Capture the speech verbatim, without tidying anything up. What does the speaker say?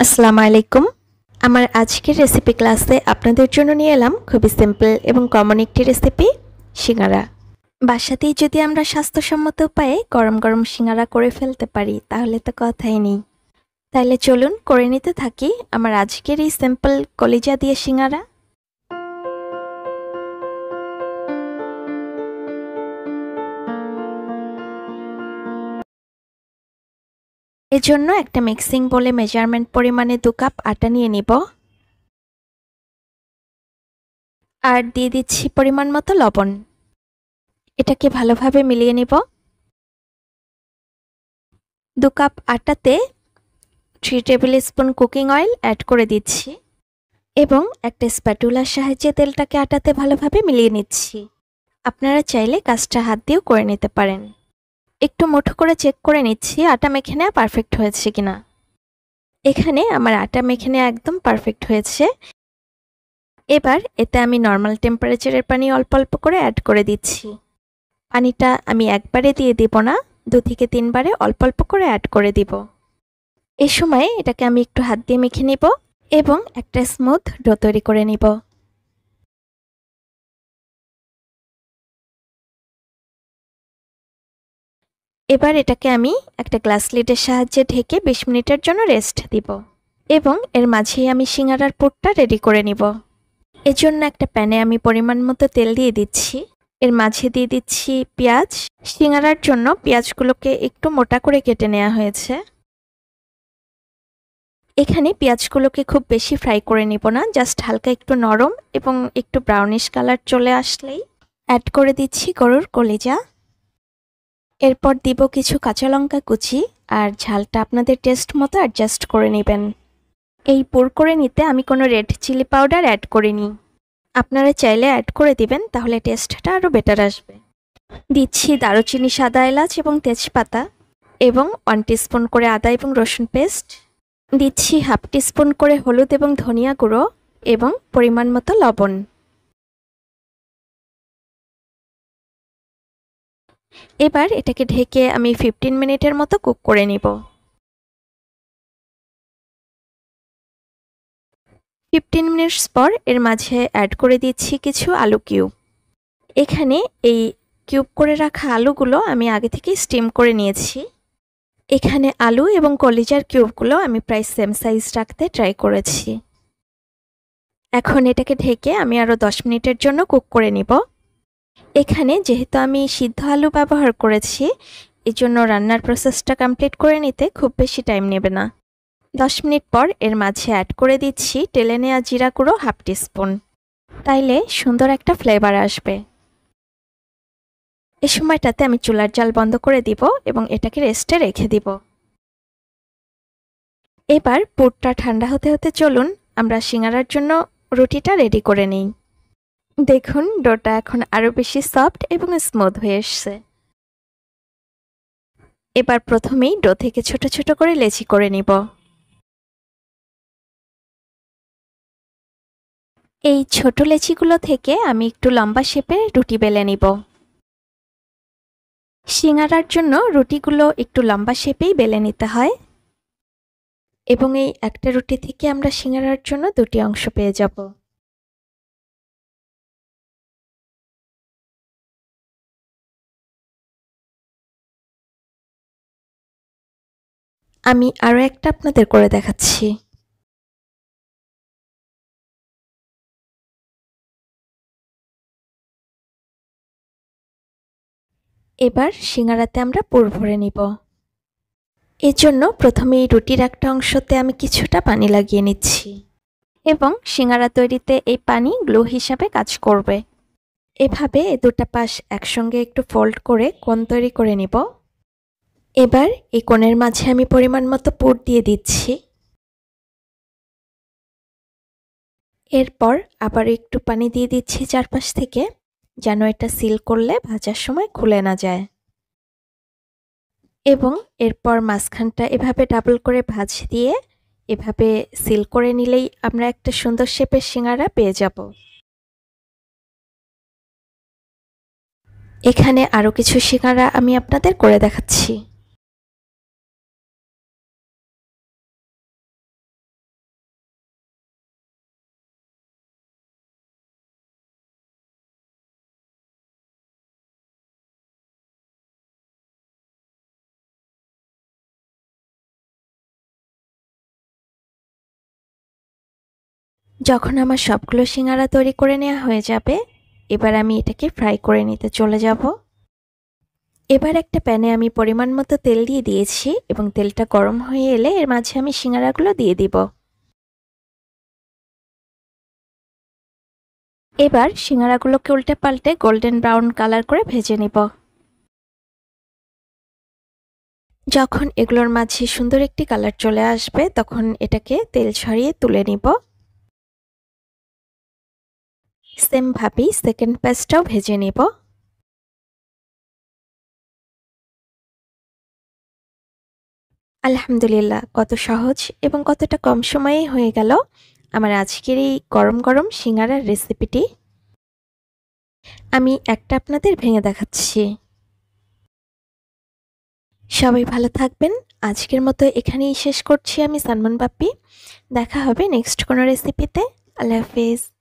আসসালামু আলাইকুম। আমার আজকের রেসিপি ক্লাসে আপনাদের জন্য নিয়ে এলাম খুবই সিম্পল এবং কমন একটি রেসিপি, সিঙ্গারা। বাসাতেই যদি আমরা স্বাস্থ্যসম্মত উপায়ে গরম গরম সিঙ্গারা করে ফেলতে পারি তাহলে তো কথাই নেই। তাইলে চলুন করে নিতে থাকি আমার আজকের এই সিম্পল কলিজা দিয়ে সিঙ্গারা। এজন্য একটা মিক্সিং বোলে মেজারমেন্ট পরিমাণে দু কাপ আটা নিয়ে নিব, আর দিয়ে দিচ্ছি পরিমাণ মতো লবণ। এটাকে ভালোভাবে মিলিয়ে নিব। দু কাপ আটাতে three tablespoon cooking oil add করে দিচ্ছি এবং একটা স্প্যাটুলার সাহায্যে তেলটাকে আটাতে ভালোভাবে মিলিয়ে নিচ্ছি। আপনারা চাইলে কাজটা হাত দিয়েও করে নিতে পারেন। একটু মুঠো করে চেক করে নিচ্ছি আটা মেখে নেওয়া পারফেক্ট হয়েছে কিনা। এখানে আমার আটা মেখে নেওয়া একদম পারফেক্ট হয়েছে। এবার এতে আমি নর্মাল টেম্পারেচারের পানি অল্প অল্প করে অ্যাড করে দিচ্ছি। পানিটা আমি একবারে দিয়ে দিব না, দু থেকে তিনবারে অল্প অল্প করে অ্যাড করে দিব। এই সময় এটাকে আমি একটু হাত দিয়ে মেখে নিব এবং একটা স্মুথ ডো তৈরি করে নিব। এবার এটাকে আমি একটা গ্লাস লিডের সাহায্যে ঢেকে বিশ মিনিটের জন্য রেস্ট দিব এবং এর মাঝেই আমি সিঙ্গারার পুরটা রেডি করে নিব। এজন্য একটা প্যানে আমি পরিমাণ মতো তেল দিয়ে দিচ্ছি। এর মাঝে দিয়ে দিচ্ছি পেঁয়াজ। সিঙ্গারার জন্য পেঁয়াজগুলোকে একটু মোটা করে কেটে নেওয়া হয়েছে। এখানে পেঁয়াজগুলোকে খুব বেশি ফ্রাই করে নিব না, জাস্ট হালকা একটু নরম এবং একটু ব্রাউনিশ কালার চলে আসলেই অ্যাড করে দিচ্ছি গরুর কলিজা। এরপর দিব কিছু কাঁচা লঙ্কা কুচি, আর ঝালটা আপনাদের টেস্ট মতো অ্যাডজাস্ট করে নেবেন। এই পুর করে নিতে আমি কোনো রেড চিলি পাউডার অ্যাড করিনি, আপনারা চাইলে অ্যাড করে দিবেন, তাহলে টেস্টটা আরও বেটার আসবে। দিচ্ছি দারুচিনি, সাদা এলাচ এবং তেজপাতা এবং ওয়ান টিস্পুন করে আদা এবং রসুন পেস্ট। দিচ্ছি হাফ টিস্পুন করে হলুদ এবং ধনিয়া গুঁড়ো এবং পরিমাণ মতো লবণ। এবার এটাকে ঢেকে আমি ফিফটিন মিনিটের মতো কুক করে নিব। ফিফটিন মিনিটস পর এর মাঝে অ্যাড করে দিচ্ছি কিছু আলু কিউব। এখানে এই কিউব করে রাখা আলুগুলো আমি আগে থেকেই স্টিম করে নিয়েছি। এখানে আলু এবং কলিজার কিউবগুলো আমি প্রায় সেম সাইজ রাখতে ট্রাই করেছি। এখন এটাকে ঢেকে আমি আরও দশ মিনিটের জন্য কুক করে নিব। এখানে যেহেতু আমি সিদ্ধ আলু ব্যবহার করেছি, এজন্য রান্নার প্রসেসটা কমপ্লিট করে নিতে খুব বেশি টাইম নেবে না। দশ মিনিট পর এর মাঝে অ্যাড করে দিচ্ছি টেলে নেওয়া জিরা গুঁড়ো হাফ টিস্পুন, তাইলে সুন্দর একটা ফ্লেভার আসবে। এই সময়টাতে আমি চুলার জাল বন্ধ করে দিব এবং এটাকে রেস্টে রেখে দিব। এবার পুরটা ঠান্ডা হতে হতে চলুন আমরা সিঙ্গারার জন্য রুটিটা রেডি করে নিই। দেখুন ডোটা এখন আরও বেশি সফট এবং স্মুথ হয়ে এসছে। এবার প্রথমেই ডো থেকে ছোট ছোট করে লেচি করে নিব। এই ছোট লেচিগুলো থেকে আমি একটু লম্বা শেপে রুটি বেলে নিব। সিঙ্গারার জন্য রুটিগুলো একটু লম্বা শেপেই বেলে নিতে হয় এবং এই একটা রুটি থেকে আমরা সিঙ্গারার জন্য দুটি অংশ পেয়ে যাব। আমি আরও একটা আপনাদের করে দেখাচ্ছি। এবার সিঙ্গারাতে আমরা পুর ভরে নিব। এর জন্য প্রথমে এই রুটির একটা অংশতে আমি কিছুটা পানি লাগিয়ে নিচ্ছি এবং সিঙ্গারা তৈরিতে এই পানি গ্লু হিসাবে কাজ করবে। এভাবে এই দুটা পাশ একসঙ্গে একটু ফোল্ড করে কোণ তৈরি করে নিব। এবার এই কোণের মাঝে আমি পরিমাণ মতো পুর দিয়ে দিচ্ছি। এরপর আবার একটু পানি দিয়ে দিচ্ছি চারপাশ থেকে, যেন এটা সিল করলে ভাজার সময় খুলে না যায়। এবং এরপর মাঝখানটা এভাবে ডাবল করে ভাঁজ দিয়ে এভাবে সিল করে নিলেই আমরা একটা সুন্দর শেপের সিঙ্গারা পেয়ে যাব। এখানে আরও কিছু সিঙ্গারা আমি আপনাদের করে দেখাচ্ছি। যখন আমার সবগুলো সিঙ্গারা তৈরি করে নেওয়া হয়ে যাবে, এবার আমি এটাকে ফ্রাই করে নিতে চলে যাব। এবার একটা প্যানে আমি পরিমাণ মতো তেল দিয়ে দিয়েছি এবং তেলটা গরম হয়ে এলে এর মাঝে আমি সিঙ্গারাগুলো দিয়ে দিব। এবার সিঙ্গারাগুলোকে উল্টে পাল্টে গোল্ডেন ব্রাউন কালার করে ভেজে নিব। যখন এগুলোর মাঝে সুন্দর একটি কালার চলে আসবে তখন এটাকে তেল ছড়িয়ে তুলে নিব। সেম ভাবেই সেকেন্ড ব্যাচটাও ভেজে নিব। আলহামদুলিল্লাহ, কত সহজ এবং কতটা কম সময়ে হয়ে গেল আমার আজকের এই গরম গরম সিঙ্গারার রেসিপিটি। আমি একটা আপনাদের ভেঙে দেখাচ্ছি। সবাই ভালো থাকবেন। আজকের মতো এখানেই শেষ করছি আমি সালমান বাপ্পি। দেখা হবে নেক্সট কোনো রেসিপিতে। আল্লাহ হাফেজ।